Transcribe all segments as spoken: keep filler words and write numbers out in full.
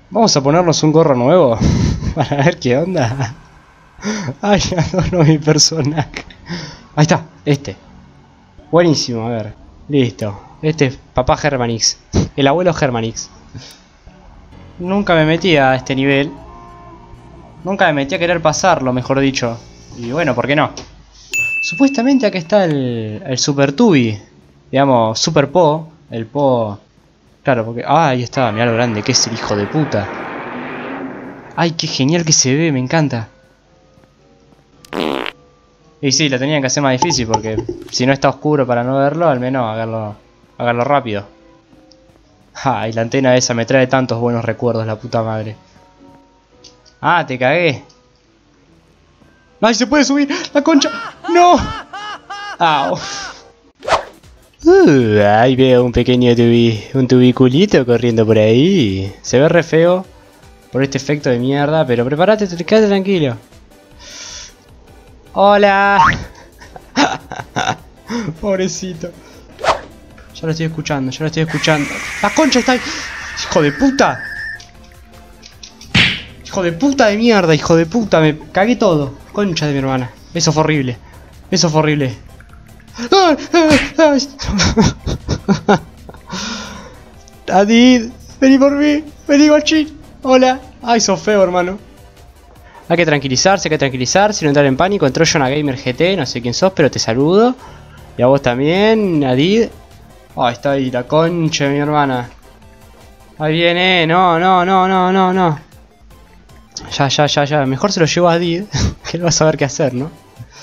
Vamos a ponernos un gorro nuevo para ver qué onda. Ay, adoro mi personaje. Ahí está, este. Buenísimo, a ver. Listo. Este es papá Germanix. El abuelo Germanix. Nunca me metí a este nivel. Nunca me metí a querer pasarlo, mejor dicho. Y bueno, ¿por qué no? Supuestamente acá está el, el Super Tubi. Digamos, Super Po. El Po... Claro, porque... Ah, ahí está, mirá lo grande que es el hijo de puta. Ay, qué genial que se ve, me encanta. Y sí, lo tenían que hacer más difícil porque si no está oscuro para no verlo, al menos hacerlo, hacerlo rápido. Ah, y la antena esa me trae tantos buenos recuerdos, la puta madre. Ah, te cagué. ¡Ay, se puede subir! ¡La concha! ¡No! ¡Au! Uh, ahí veo un pequeño tubi, un tubiculito corriendo por ahí. Se ve re feo por este efecto de mierda, pero prepárate, quédate tranquilo. ¡Hola! Pobrecito. Ya lo estoy escuchando, ya lo estoy escuchando. ¡La concha está ahí! ¡Hijo de puta! ¡Hijo de puta de mierda! ¡Hijo de puta! Me cagué todo. Concha de mi hermana. Eso fue horrible. Eso fue horrible. ¡Ay! ¡Ay! ¡Ay! Adid, vení por mí. Vení, guachín. Hola. Ay, sos feo, hermano. Hay que tranquilizarse, hay que tranquilizarse, no entrar en pánico. Entró Jonah Gamer G T, no sé quién sos, pero te saludo. Y a vos también, Adid. Ay, está ahí, la concha de mi hermana. Ahí viene, no, no, no, no, no, no. Ya, ya, ya, ya. Mejor se lo llevo a Adid, que él va a saber qué hacer, ¿no?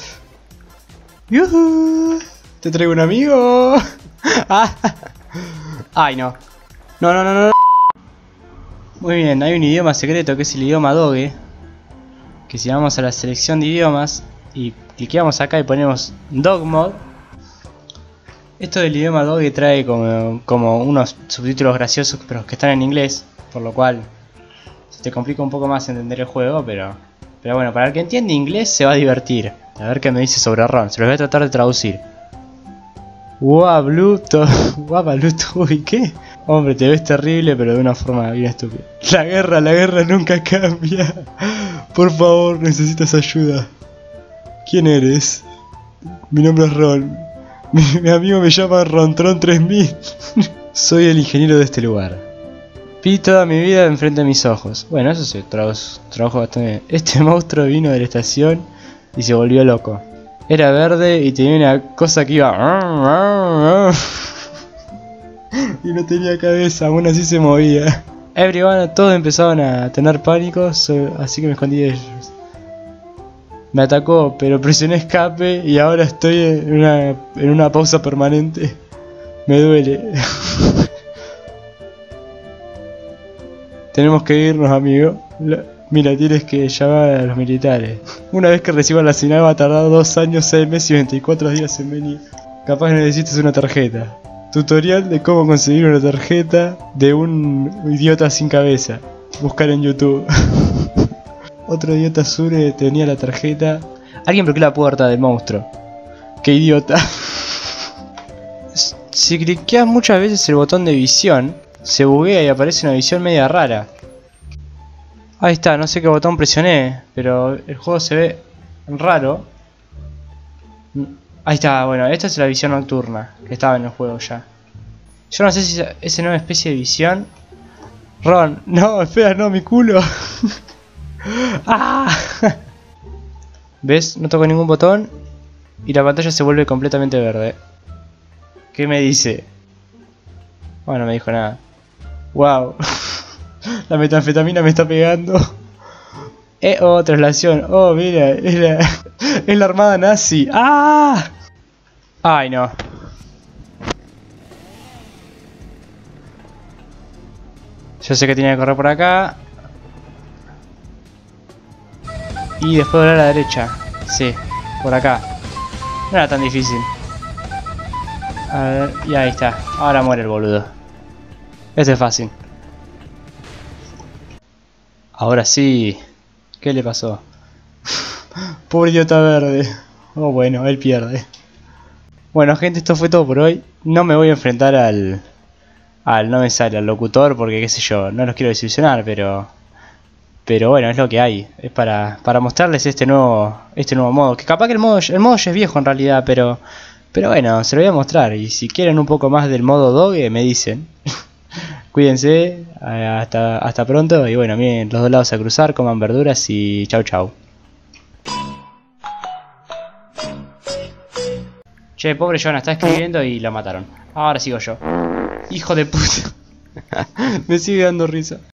¡Yuhu! Te traigo un amigo. Ay, no. No, no, no, no. Muy bien, hay un idioma secreto que es el idioma Doge. Que si vamos a la selección de idiomas y cliqueamos acá y ponemos Dog Mod, esto del idioma Doge trae como, como unos subtítulos graciosos pero que están en inglés, por lo cual se te complica un poco más entender el juego, pero pero bueno, para el que entiende inglés se va a divertir. A ver qué me dice sobre Ron, se los voy a tratar de traducir. Wow, Bluetooth, wow, Bluetooth, ¿y qué? Hombre, te ves terrible, pero de una forma bien estúpida. La guerra, la guerra nunca cambia. Por favor, necesitas ayuda. ¿Quién eres? Mi nombre es Ron. Mi, mi amigo me llama Rontron tres mil. Soy el ingeniero de este lugar. Vi toda mi vida enfrente de mis ojos. Bueno, eso sí, trabajo, trabajo bastante bien. Este monstruo vino de la estación y se volvió loco. Era verde y tenía una cosa que iba... y no tenía cabeza, aún así se movía. Everyone, todos empezaban a tener pánico, so, así que me escondí de ellos. Me atacó, pero presioné escape y ahora estoy en una, en una pausa permanente. Me duele. Tenemos que irnos, amigo. La, mira, tienes que llamar a los militares. Una vez que reciba la señal va a tardar dos años, seis meses y veinticuatro días en venir. Capaz necesites una tarjeta. Tutorial de cómo conseguir una tarjeta de un idiota sin cabeza. Buscar en YouTube. Otro idiota Sure tenía la tarjeta. Alguien bloqueó la puerta del monstruo. ¡Qué idiota! Si cliqueas muchas veces el botón de visión, se buguea y aparece una visión media rara. Ahí está, no sé qué botón presioné, pero el juego se ve raro. Ahí está, bueno, esta es la visión nocturna que estaba en el juego ya. Yo no sé si esa nueva especie de visión. Ron, no, espera, no, mi culo. ¡Ah! ¿Ves? No toco ningún botón y la pantalla se vuelve completamente verde. ¿Qué me dice? Bueno, no me dijo nada. Wow. La metanfetamina me está pegando. Eh, oh, traslación. Oh, mira, es la, es la armada nazi. ¡Ah! Ay, no. Yo sé que tenía que correr por acá. Y después doblar a la derecha. Sí, por acá. No era tan difícil. A ver, y ahí está. Ahora muere el boludo. Este es fácil. Ahora sí. ¿Qué le pasó? Pobre idiota verde. Oh, bueno, él pierde. Bueno, gente, esto fue todo por hoy. No me voy a enfrentar al... al no me sale al locutor porque qué sé yo, no los quiero desilusionar, pero pero bueno, es lo que hay. Es para, para mostrarles este nuevo este nuevo modo, que capaz que el modo el modo ya es viejo en realidad, pero pero bueno, se lo voy a mostrar y si quieren un poco más del modo doge me dicen. Cuídense, hasta hasta pronto y bueno, miren los dos lados a cruzar, coman verduras y chau chau. Che, pobre Jonah, está escribiendo y lo mataron. Ahora sigo yo. Hijo de puta. Me sigue dando risa.